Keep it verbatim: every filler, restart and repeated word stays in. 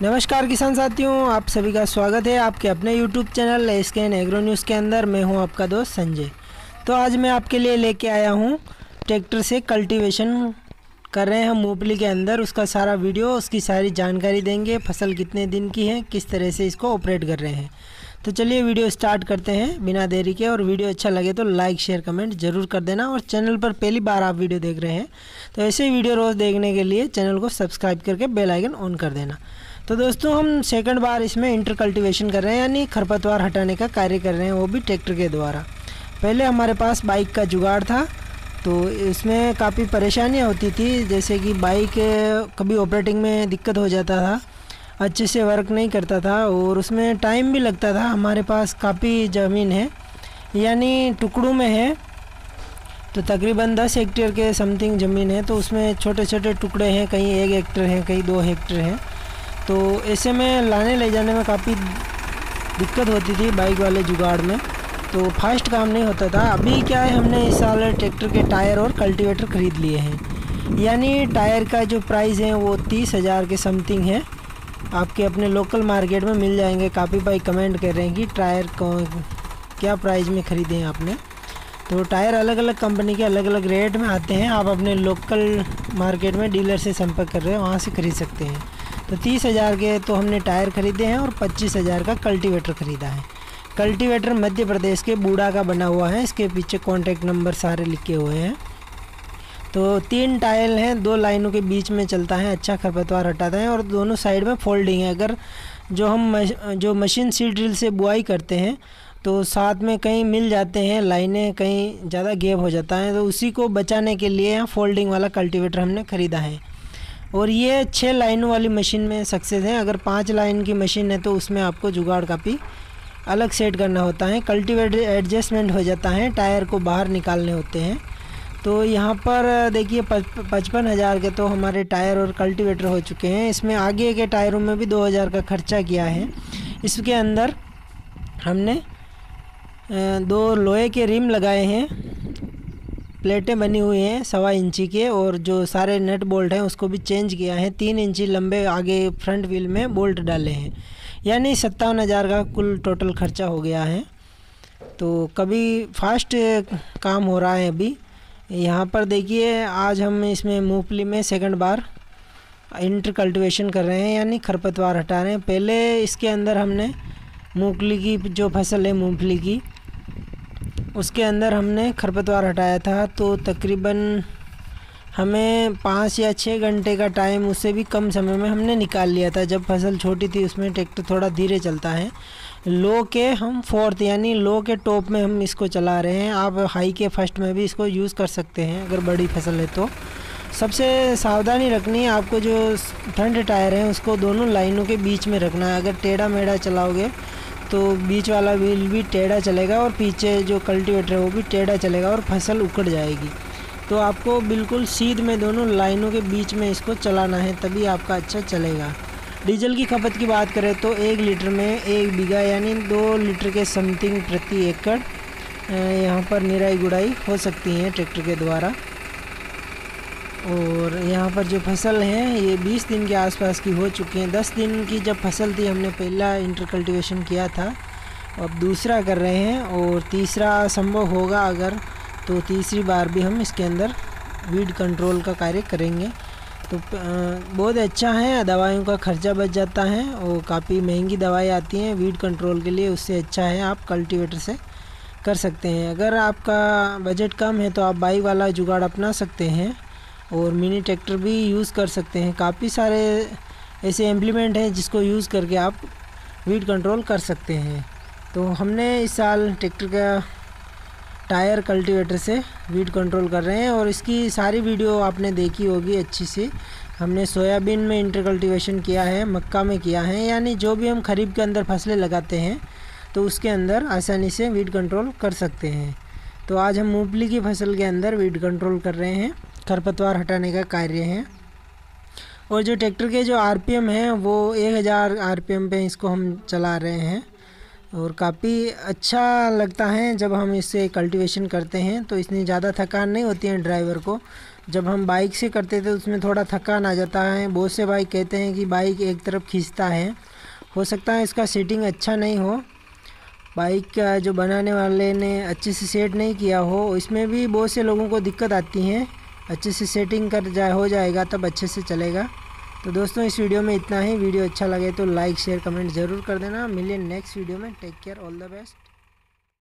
नमस्कार किसान साथियों, आप सभी का स्वागत है आपके अपने YouTube channel SKN agro news के अंदर। मैं हूं आपका दोस्त संजय। तो आज मैं आपके लिए लेके आया हूं ट्रैक्टर से कल्टीवेशन कर रहे हैं हम मूंगफली के अंदर, उसका सारा वीडियो, उसकी सारी जानकारी देंगे। फसल कितने दिन की है, किस तरह से इसको ऑपरेट कर रहे हैं। तो चलिए वीडियो स्टार्ट करते हैं बिना देरी के। और वीडियो अच्छा लगे तो लाइक शेयर कमेंट ज़रूर कर देना। और चैनल पर पहली बार आप वीडियो देख रहे हैं तो ऐसे वीडियो रोज़ देखने के लिए चैनल को सब्सक्राइब करके बेल आइकन ऑन कर देना। तो दोस्तों, हम सेकंड बार इसमें इंटर कल्टीवेशन कर रहे हैं, यानी खरपतवार हटाने का कार्य कर रहे हैं, वो भी ट्रैक्टर के द्वारा। पहले हमारे पास बाइक का जुगाड़ था, तो इसमें काफ़ी परेशानियां होती थी, जैसे कि बाइक कभी ऑपरेटिंग में दिक्कत हो जाता था, अच्छे से वर्क नहीं करता था और उसमें टाइम भी लगता था। हमारे पास काफ़ी ज़मीन है, यानी टुकड़ों में है, तो तकरीबन दस हेक्टेयर के समथिंग ज़मीन है। तो उसमें छोटे छोटे टुकड़े हैं, कहीं एक हेक्टेयर हैं, कहीं दो हेक्टेयर हैं। तो ऐसे में लाने ले जाने में काफ़ी दिक्कत होती थी बाइक वाले जुगाड़ में, तो फास्ट काम नहीं होता था। अभी क्या है, हमने इस साल ट्रैक्टर के टायर और कल्टीवेटर ख़रीद लिए हैं, यानी टायर का जो प्राइस है वो तीस हज़ार के समथिंग है। आपके अपने लोकल मार्केट में मिल जाएंगे। काफ़ी भाई कमेंट कर रहे हैं कि टायर को क्या प्राइस में ख़रीदे हैं आपने। तो टायर अलग अलग कंपनी के अलग अलग रेट में आते हैं। आप अपने लोकल मार्केट में डीलर से संपर्क कर रहे हैं, वहाँ से ख़रीद सकते हैं। तो तीस हज़ार के तो हमने टायर ख़रीदे हैं और पच्चीस हज़ार का कल्टीवेटर ख़रीदा है। कल्टीवेटर मध्य प्रदेश के बूढ़ा का बना हुआ है, इसके पीछे कॉन्टैक्ट नंबर सारे लिखे हुए हैं। तो तीन टायल हैं, दो लाइनों के बीच में चलता है, अच्छा खरपतवार हटाता है और दोनों साइड में फोल्डिंग है। अगर जो हम मश, जो मशीन सीड ड्रिल से बुआई करते हैं तो साथ में कहीं मिल जाते हैं लाइनें, कहीं ज़्यादा गैप हो जाता है, तो उसी को बचाने के लिए यहाँ फोल्डिंग वाला कल्टीवेटर हमने ख़रीदा है। और ये छः लाइनों वाली मशीन में सक्सेस है। अगर पाँच लाइन की मशीन है तो उसमें आपको जुगाड़ काफ़ी अलग सेट करना होता है, कल्टीवेटर एडजस्टमेंट हो जाता है, टायर को बाहर निकालने होते हैं। तो यहाँ पर देखिए पचपन हज़ार के तो हमारे टायर और कल्टीवेटर हो चुके हैं। इसमें आगे के टायरों में भी दो हज़ार का खर्चा किया है। इसके अंदर हमने दो लोहे के रिम लगाए हैं, प्लेटें बनी हुई हैं सवा इंची के, और जो सारे नट बोल्ट हैं उसको भी चेंज किया है। तीन इंची लंबे आगे फ्रंट व्हील में बोल्ट डाले हैं, यानी सत्तावन हज़ार का कुल टोटल खर्चा हो गया है। तो कभी फास्ट काम हो रहा है। अभी यहाँ पर देखिए, आज हम इसमें मूंगफली में सेकंड बार इंटर कल्टीवेशन कर रहे हैं, यानी खरपतवार हटा रहे हैं। पहले इसके अंदर हमने मूंगफली की जो फसल है मूंगफली की, उसके अंदर हमने खरपतवार हटाया था। तो तकरीबन हमें पाँच या छः घंटे का टाइम, उससे भी कम समय में हमने निकाल लिया था। जब फसल छोटी थी उसमें ट्रैक्टर थोड़ा धीरे चलता है। लो के हम फोर्थ यानी लो के टॉप में हम इसको चला रहे हैं। आप हाई के फर्स्ट में भी इसको यूज़ कर सकते हैं अगर बड़ी फसल है तो। सबसे सावधानी रखनी है आपको, जो फ्रंट टायर है उसको दोनों लाइनों के बीच में रखना है। अगर टेढ़ा मेढ़ा चलाओगे तो बीच वाला व्हील भी टेढ़ा चलेगा और पीछे जो कल्टीवेटर है वो भी टेढ़ा चलेगा और फसल उकड़ जाएगी। तो आपको बिल्कुल सीध में दोनों लाइनों के बीच में इसको चलाना है, तभी आपका अच्छा चलेगा। डीजल की खपत की बात करें तो एक लीटर में एक बीघा यानी दो लीटर के समथिंग प्रति एकड़ यहाँ पर निराई गुड़ाई हो सकती है ट्रैक्टर के द्वारा। और यहाँ पर जो फसल है ये बीस दिन के आसपास की हो चुकी हैं। दस दिन की जब फसल थी हमने पहला इंटर कल्टीवेशन किया था, अब दूसरा कर रहे हैं और तीसरा संभव होगा अगर, तो तीसरी बार भी हम इसके अंदर वीड कंट्रोल का कार्य करेंगे। तो बहुत अच्छा है, दवाइयों का खर्चा बच जाता है और काफ़ी महंगी दवाई आती हैं वीड कंट्रोल के लिए, उससे अच्छा है आप कल्टीवेटर से कर सकते हैं। अगर आपका बजट कम है तो आप बाइक वाला जुगाड़ अपना सकते हैं और मिनी ट्रैक्टर भी यूज़ कर सकते हैं। काफ़ी सारे ऐसे इम्प्लीमेंट हैं जिसको यूज़ करके आप वीड कंट्रोल कर सकते हैं। तो हमने इस साल ट्रैक्टर का टायर कल्टीवेटर से वीड कंट्रोल कर रहे हैं और इसकी सारी वीडियो आपने देखी होगी अच्छी सी। हमने सोयाबीन में इंटर कल्टीवेशन किया है, मक्का में किया है, यानी जो भी हम खरीफ के अंदर फसलें लगाते हैं तो उसके अंदर आसानी से वीड कंट्रोल कर सकते हैं। तो आज हम मूंगफली की फसल के अंदर वीड कंट्रोल कर रहे हैं, खरपतवार हटाने का कार्य है। और जो ट्रैक्टर के जो आरपीएम हैं वो एक हज़ार आरपीएम पे इसको हम चला रहे हैं और काफ़ी अच्छा लगता है जब हम इससे कल्टीवेशन करते हैं। तो इतनी ज़्यादा थकान नहीं होती है ड्राइवर को, जब हम बाइक से करते थे उसमें थोड़ा थकान आ जाता है। बहुत से भाई कहते हैं कि बाइक एक तरफ खींचता है, हो सकता है इसका सेटिंग अच्छा नहीं हो, बाइक का जो बनाने वाले ने अच्छे से सेट नहीं किया हो। इसमें भी बहुत से लोगों को दिक्कत आती है, अच्छे से सेटिंग कर जाए हो जाएगा तब अच्छे से चलेगा। तो दोस्तों इस वीडियो में इतना ही। वीडियो अच्छा लगे तो लाइक शेयर कमेंट ज़रूर कर देना। मिलिए नेक्स्ट वीडियो में। Take care, all the best.